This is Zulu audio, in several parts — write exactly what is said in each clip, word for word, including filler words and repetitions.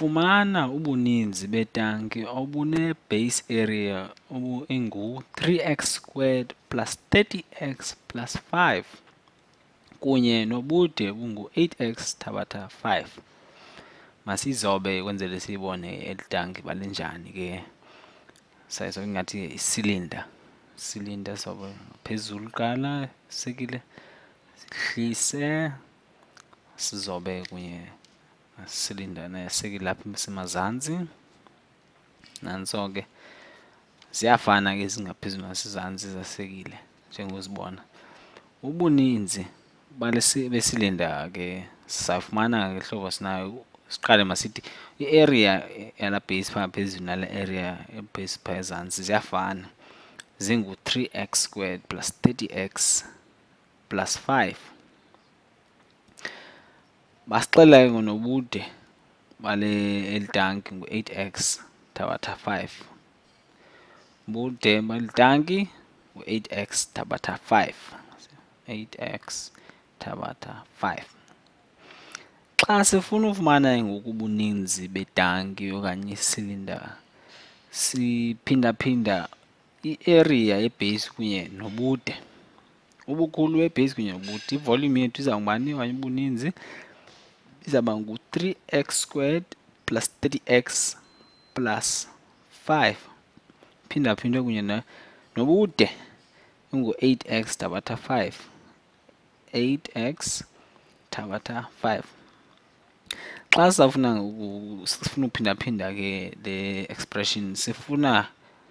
fumana ubuninzi betanki obune base area obu engu three x squared plus thirty x plus five kunye nobude bungu eight x thabatha five. Masizobe kwenzele sibone elitanki balenjani ke. Sayizo ngathi isilinda. Isilinda sobe phezulu qala sekile sihlise sizobe kunye silinda nesekile lapha semazantsi. Nanso ke ziyafana ke singaphezulu nasizantsi zasekile njengozibona. Ubuninzi balesi besilinda ke safumana ke hlobo sinayo. Siqale masithi i-area yala base pha phezulu nale area ebase pha ezantsi ziyafana. Zingu three x squared plus thirty x plus five. Basixela ngonobude bale elitanki ngu eight x thabatha five. Bude balitanki ngu eight x thabatha five. eight x thabatha five. Xa sifuna ufumana ngokubuninzi betanki okanye isilinda siphinda phinda i-area yebase kunye nobude. Ubukhulu bebase kunye nobude, ivolume yethu izawubani okanye ubuninzi izaba ngu three x squared plus thirty x plus five. Phinda phindwe kunye nobude ungu eight x thabatha five. eight x thabatha five. Xa sifuna sifuna uphinda phinda ke le expression sifuna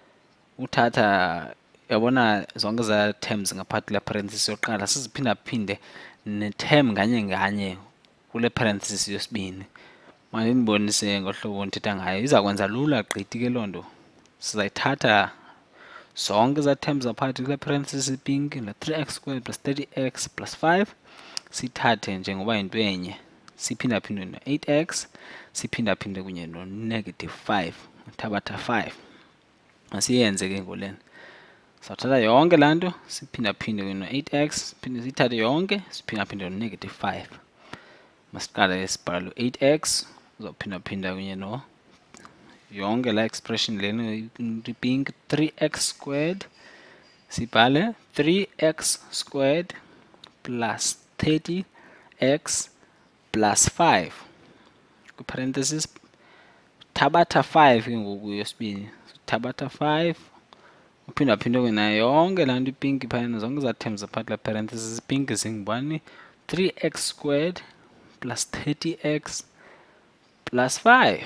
uthatha yabona zonke za terms ngaphakathi kule parenthesis yokuqala siziphinda phinde ne-term nganye nganye kule parenthesis yesibini. Manje ndibonise ngohlobo ndithetha ngayo izakwenza lula gqithi ke loo nto. Sizayithatha zonke za terms zaphakathi kule parenthesis pink la three x squared plus thirty x plus five sithathe njengoba yinto enye siphinda phinde no eight x siphinda phinde kunye no negative five thabatha five. Masiyenze ke ngolena. Sawuthatha yonke laa nto siphinda phinde kunye no eight x siphinde siyithathe yonke siphinda phinde no negative five. Masiqale sibhale eight x uzawuphinda phinda kunye no yonke la expression lena pink three x squared sibhale three x squared plus thirty x plus five. Ku parenthesis thabatha five ke ngoku yesibini. Thabatha five uphinda phinde kunayo yonke laa nto ipinki phayana zonke za terms zaphakathi la parenthesis pink zingubani three x squared plus thirty x plus five.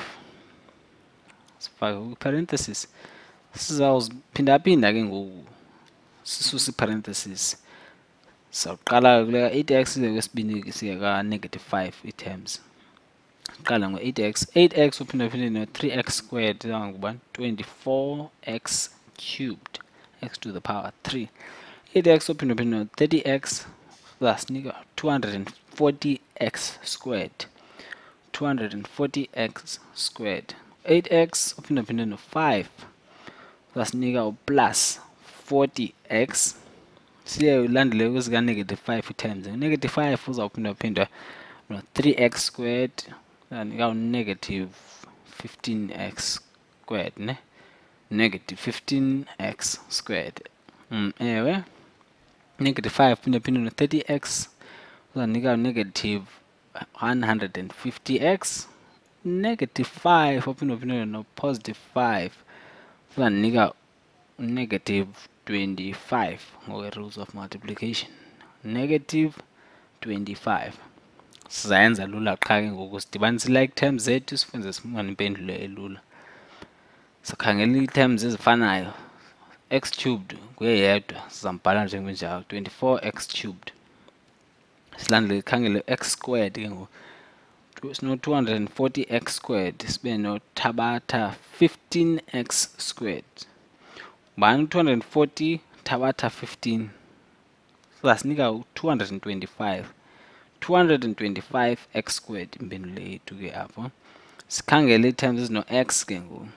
Sifake ku parenthesis sizawuziphinda phinda ke ngoku sisuse parenthesis. Sawuqala kule eight x size kwesibini siya ka negative five items. Qala ngo eight x. eight x uphinda phinde no three x squared ngubani twenty-four x cubed x to the power three. eight x uphinda phinde no thirty x zasinika two hundred forty x squared. two hundred forty x squared. eight x uphinda phinde no five zasinika plus forty x. Siye ulandele kwezika negative five times. Negative five uzawuphinda phinda no three x squared zanika negative fifteen x squared ne negative fifteen x squared. Mm, ewe negative five phinda phinde no thirty x uzanika negative one hundred fifty x. Negative five uphinda phinde no positive five uzanika negative twenty-five ngokwe-rules of multiplication. Negative twenty-five. Sizayenza lula qha ke ngoku sidibanise like terms zethu sifunze sifumane impendulo elula. Sikhangela ii-terms ezifanayo. X cubed kuyeyedwa sizambhala njengenjalo twenty-four x cubed. Silandele sikhangele x squared ke ngoku. Sino two hundred forty x squared sibe no thabatha fifteen x squared. Bani two hundred forty thabatha fifteen sizasinika two hundred twenty-five. two hundred twenty-five x squared impendulo yethu ke apho. Sikhangele ii-terms ezino x ke ngoku.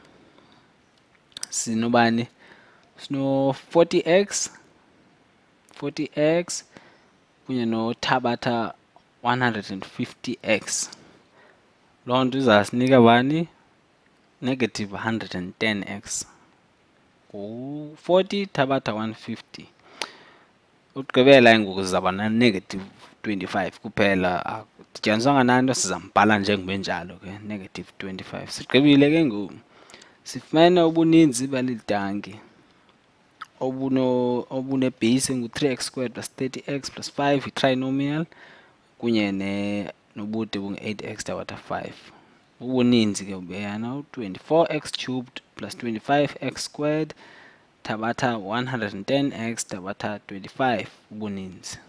Sinobani sino forty x forty x kunye no thabatha one hundred fifty x. loo nto izasinika bani? Negative one hundred ten x. ngu-forty thabatha one fifty. Ukugqibela ngoku sizawuba na-negative twenty-five kuphela, akudityaniswanga nanto, sizambhala njengobenjalo ke, negative twenty-five. Sigqibile ke ngoku. Sifumene ubuninzi bale tanki obuno obune-base engu-three x squared plus thirty x plus five, yi-trinomial, kunye ne nobude bungu-eight x thabatha five. Ubuninzi ke buyana u-twenty-four x cubed plus twenty-five x squared thabatha one hundred ten x thabatha twenty-five ubuninzi.